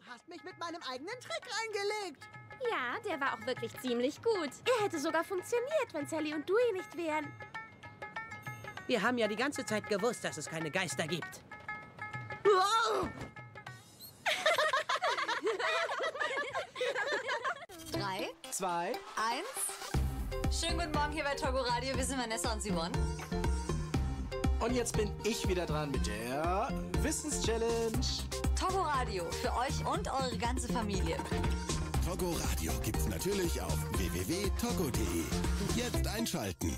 hast mich mit meinem eigenen Trick reingelegt. Ja, der war auch wirklich ziemlich gut. Er hätte sogar funktioniert, wenn Sally und Dewey nicht wären. Wir haben ja die ganze Zeit gewusst, dass es keine Geister gibt. Wow! 3, 2. 1. Schönen guten Morgen hier bei Togo Radio. Wir sind Vanessa und Simon. Und jetzt bin ich wieder dran mit der Wissenschallenge. Togo Radio für euch und eure ganze Familie. Togo Radio gibt's natürlich auf www.togo.de. Jetzt einschalten.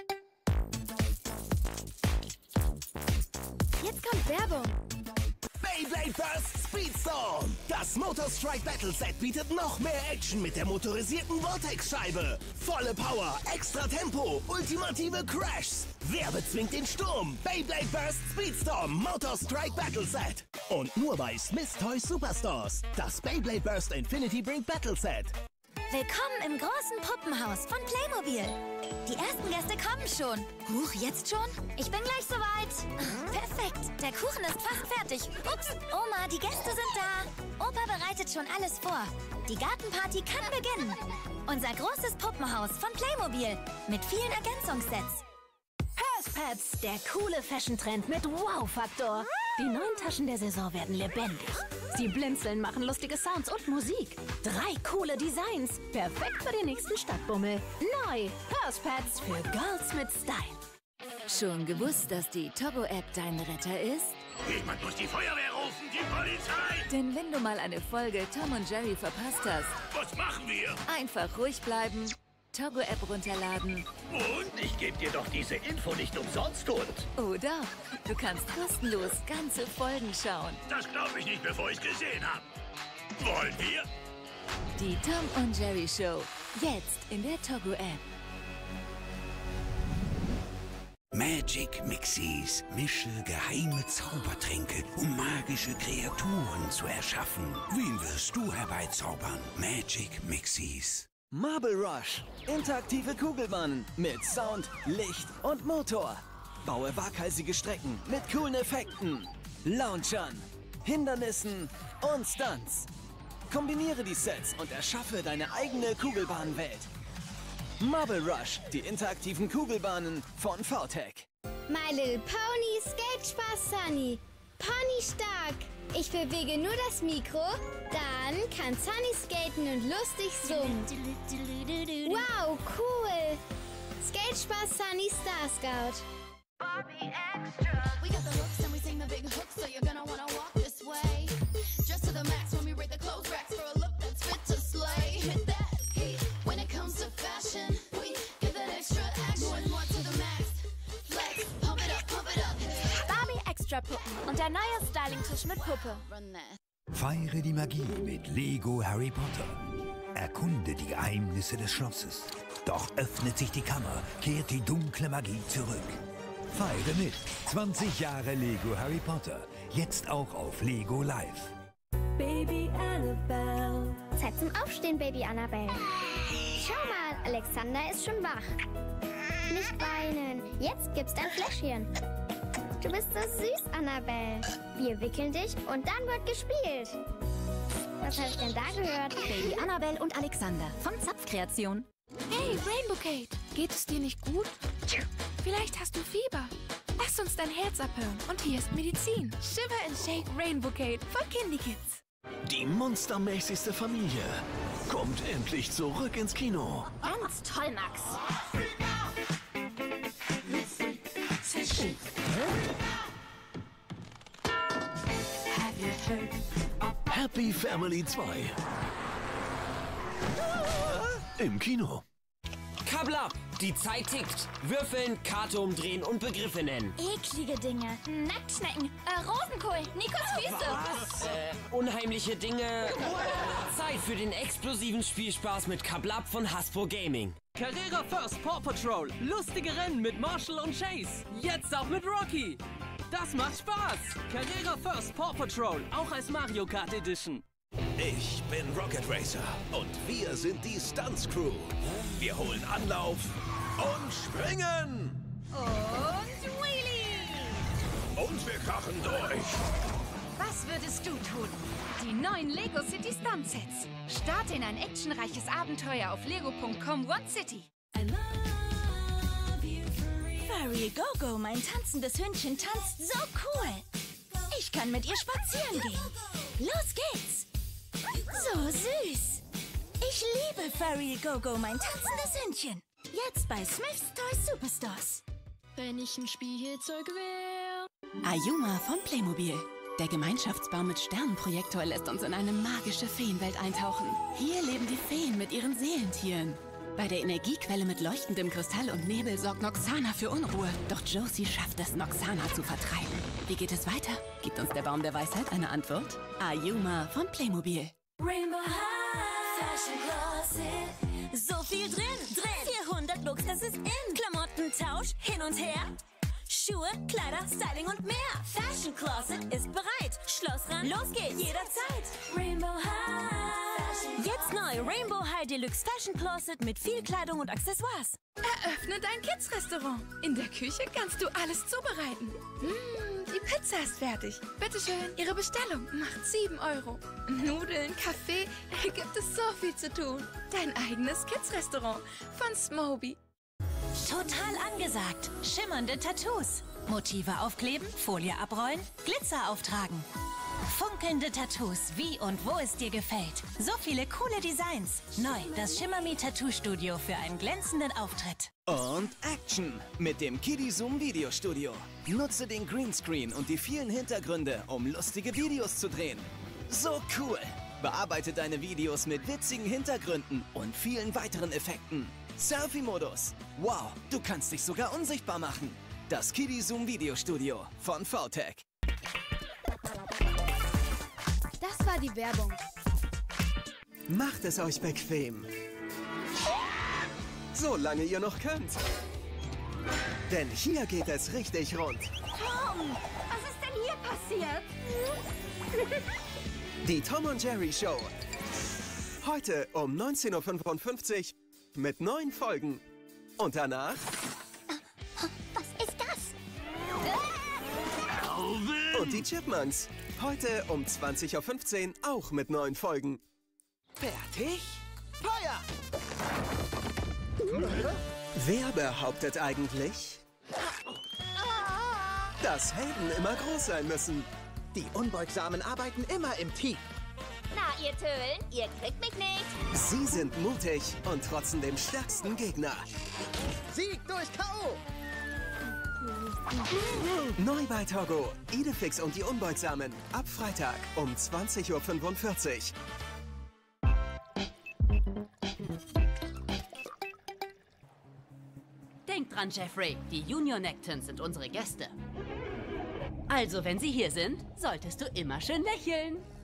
Jetzt kommt Werbung. Beyblade Burst Speedstorm! Das Motor Strike Battle Set bietet noch mehr Action mit der motorisierten Vortex-Scheibe. Volle Power, extra Tempo, ultimative Crashs. Wer bezwingt den Sturm? Beyblade Burst Speedstorm Motor Strike Battle Set. Und nur bei Smith's Toys Superstores. Das Beyblade Burst Infinity Brink Battle Set. Willkommen im großen Puppenhaus von Playmobil. Die ersten Gäste kommen schon. Huch, jetzt schon? Ich bin gleich soweit. Perfekt, der Kuchen ist fast fertig. Ups, Oma, die Gäste sind da. Opa bereitet schon alles vor. Die Gartenparty kann beginnen. Unser großes Puppenhaus von Playmobil mit vielen Ergänzungssets. Purse-Pads, der coole Fashion-Trend mit Wow-Faktor. Die neuen Taschen der Saison werden lebendig. Sie blinzeln, machen lustige Sounds und Musik. 3 coole Designs. Perfekt für den nächsten Stadtbummel. Neu. Purse-Pads für Girls mit Style. Schon gewusst, dass die Togo-App dein Retter ist? Jemand muss die Feuerwehr rufen, die Polizei! Denn wenn du mal eine Folge Tom und Jerry verpasst hast, Was machen wir? einfach ruhig bleiben, Togo-App runterladen. Und ich gebe dir doch diese Info nicht umsonst, und? Oh doch, du kannst kostenlos ganze Folgen schauen. Das glaube ich nicht, bevor ich gesehen habe. Wollen wir? Die Tom und Jerry Show, jetzt in der Togo-App. Magic Mixies. Mische geheime Zaubertränke, um magische Kreaturen zu erschaffen. Wen wirst du herbeizaubern? Magic Mixies. Marble Rush. Interaktive Kugelbahnen mit Sound, Licht und Motor. Baue waghalsige Strecken mit coolen Effekten, Launchern, Hindernissen und Stunts. Kombiniere die Sets und erschaffe deine eigene Kugelbahnwelt. Marble Rush, die interaktiven Kugelbahnen von VTech. My Little Pony, Skatespaß Sunny. Pony stark. Ich bewege nur das Mikro, dann kann Sunny skaten und lustig summen. Wow, cool. Skatespaß Sunny Star Scout. We got the hooks and we sing the big hooks, so you're gonna wanna walk this way. Just to the max when we rate the clothes racks for a look that's fit to slay. Hit that heat when it comes to fashion. We give that extra action. More to the max. Flex, pump it up, pump it up. Barbie Extra Puppen und der neue Styling-Tisch mit Puppe. Run that. Feiere die Magie mit Lego Harry Potter. Erkunde die Geheimnisse des Schlosses. Doch öffnet sich die Kammer, kehrt die dunkle Magie zurück. Feiere mit 20 Jahre Lego Harry Potter. Jetzt auch auf Lego Live. Baby Annabelle. Zeit zum Aufstehen, Baby Annabelle. Schau mal, Alexander ist schon wach. Nicht weinen. Jetzt gibt's dein Fläschchen. Du bist so süß, Annabelle. Wir wickeln dich und dann wird gespielt. Was habe ich denn da gehört? Baby Annabelle und Alexander von Zapfkreation. Hey, Rainbow Kate, geht es dir nicht gut? Vielleicht hast du Fieber. Lass uns dein Herz abhören. Und hier ist Medizin. Shiver and Shake Rainbow Kate von Kindy Kids. Die monstermäßigste Familie kommt endlich zurück ins Kino. Ganz toll, Max. Happy Family 2. Im Kino. Kabla! Die Zeit tickt. Würfeln, Karte umdrehen und Begriffe nennen. Eklige Dinge. Nacktschnecken. Rosenkohl. Nikos Füße. Unheimliche Dinge. Zeit für den explosiven Spielspaß mit Kablab von Hasbro Gaming. Carrera First Paw Patrol. Lustige Rennen mit Marshall und Chase. Jetzt auch mit Rocky. Das macht Spaß. Carrera First Paw Patrol. Auch als Mario Kart Edition. Ich bin Rocket Racer und wir sind die Stunts Crew. Wir holen Anlauf und springen. Und Wheelie. Und wir krachen durch. Was Was würdest du tun? Die neuen Lego City Stunt Sets. Starte in ein actionreiches Abenteuer auf lego.com One City. Furry Go-Go, mein tanzendes Hündchen, tanzt so cool. Ich kann mit ihr spazieren gehen. Los geht's. So süß. Ich liebe Furry Go-Go, mein tanzendes Hündchen. Jetzt bei Smith's Toy Superstores. Wenn ich ein Spielzeug wäre. Ayuma von Playmobil. Der Gemeinschaftsbaum mit Sternenprojektor lässt uns in eine magische Feenwelt eintauchen. Hier leben die Feen mit ihren Seelentieren. Bei der Energiequelle mit leuchtendem Kristall und Nebel sorgt Noxana für Unruhe. Doch Josie schafft es, Noxana zu vertreiben. Wie geht es weiter? Gibt uns der Baum der Weisheit eine Antwort? Ayuma von Playmobil. Rainbow High Fashion Closet. So viel drin. 400 Looks, das ist in. Klamottentausch, hin und her. Schuhe, Kleider, Styling und mehr. Fashion Closet ist bereit. Schloss ran, los geht's, jederzeit. Rainbow High. Jetzt neu Rainbow High Deluxe Fashion Closet mit viel Kleidung und Accessoires. Eröffne dein Kids-Restaurant. In der Küche kannst du alles zubereiten. Die Pizza ist fertig. Bitteschön, Ihre Bestellung macht 7 €. Nudeln, Kaffee, gibt es so viel zu tun. Dein eigenes Kids-Restaurant von Smoby. Total angesagt. Schimmernde Tattoos. Motive aufkleben, Folie abrollen, Glitzer auftragen. Funkelnde Tattoos, wie und wo es dir gefällt. So viele coole Designs. Neu, das Shimmerme Tattoo Studio für einen glänzenden Auftritt. Und Action mit dem KidiZoom Videostudio. Nutze den Greenscreen und die vielen Hintergründe, um lustige Videos zu drehen. So cool! Bearbeite deine Videos mit witzigen Hintergründen und vielen weiteren Effekten. Selfie-Modus. Wow, du kannst dich sogar unsichtbar machen. Das KidiZoom Videostudio von VTech. Das war die Werbung. Macht es euch bequem. Solange ihr noch könnt. Denn hier geht es richtig rund. Tom, was ist denn hier passiert? Die Tom und Jerry Show. Heute um 19:55 Uhr mit 9 Folgen. Und danach... Was ist das? Und die Chipmunks. Heute um 20:15 Uhr auch mit 9 Folgen. Fertig? Feuer! Wer behauptet eigentlich, dass Helden immer groß sein müssen? Die Unbeugsamen arbeiten immer im Team. Na, ihr Tölen, ihr kriegt mich nicht. Sie sind mutig und trotzen dem stärksten Gegner. Sieg durch K.O. Neu bei Togo. Idefix und die Unbeugsamen. Ab Freitag um 20:45 Uhr. Denk dran, Jeffrey, die Junior Nectons sind unsere Gäste. Also, wenn sie hier sind, solltest du immer schön lächeln.